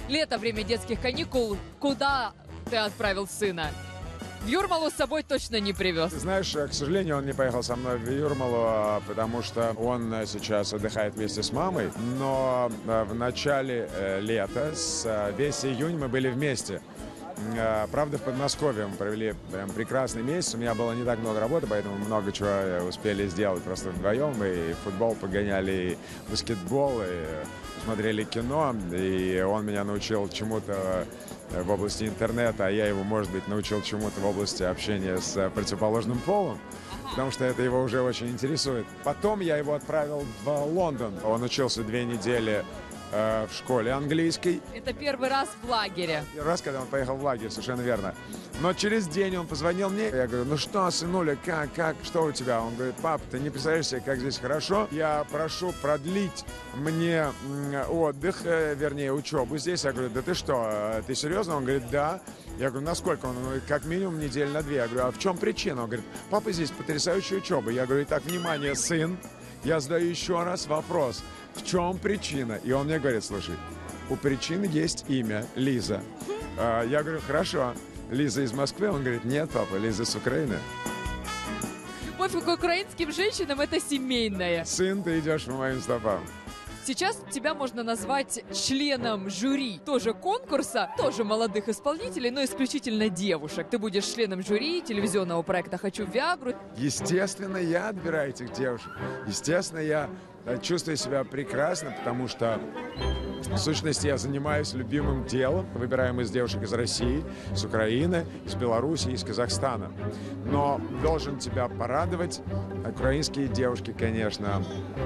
Лето, время детских каникул. Куда ты отправил сына? В Юрмалу с собой точно не привез. Ты знаешь, к сожалению, он не поехал со мной в Юрмалу, потому что он сейчас отдыхает вместе с мамой. Но в начале лета, весь июнь мы были вместе. Правда, в Подмосковье мы провели прям прекрасный месяц. У меня было не так много работы, поэтому много чего успели сделать просто вдвоем. И футбол погоняли, и баскетбол, и смотрели кино. И он меня научил чему-то в области интернета, а я его, может быть, научил чему-то в области общения с противоположным полом, потому что это его уже очень интересует. Потом я его отправил в Лондон. Он учился 2 недели в школе английской. Это первый раз в лагере. Первый раз, когда он поехал в лагерь, совершенно верно. Но через день он позвонил мне. Я говорю, ну что, сынуля, как, что у тебя? Он говорит, пап, ты не представляешь себе, как здесь хорошо. Я прошу продлить мне отдых, вернее, учебу здесь. Я говорю, да ты что, ты серьезно? Он говорит, да. Я говорю, насколько? Он говорит, как минимум недель на 2. Я говорю, а в чем причина? Он говорит, папа, здесь потрясающая учеба. Я говорю, итак, внимание, сын, я задаю еще раз вопрос. В чем причина? И он мне говорит, слушай, у причины есть имя Лиза. Я говорю, хорошо. Лиза из Москвы? Он говорит, нет, папа, Лиза с Украины. Любовь к украинским женщинам – это семейная. Сын, ты идешь по моим стопам. Сейчас тебя можно назвать членом жюри тоже конкурса, тоже молодых исполнителей, но исключительно девушек. Ты будешь членом жюри телевизионного проекта «Хочу Виагру». Естественно, я отбираю этих девушек. Естественно, я чувствую себя прекрасно, потому что в сущности я занимаюсь любимым делом. Выбираем из девушек из России, из Украины, из Беларуси, из Казахстана. Но должен тебя порадовать, украинские девушки, конечно,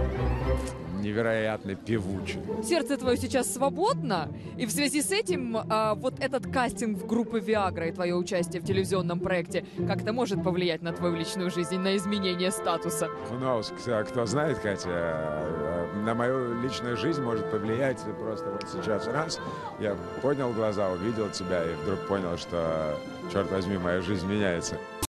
невероятно певучие. Сердце твое сейчас свободно, и в связи с этим вот этот кастинг в группы Viagra и твое участие в телевизионном проекте как-то может повлиять на твою личную жизнь, на изменение статуса? Who knows? Кто знает, Катя, на мою личную жизнь может повлиять просто вот сейчас раз. Я поднял глаза, увидел тебя и вдруг понял, что, черт возьми, моя жизнь меняется.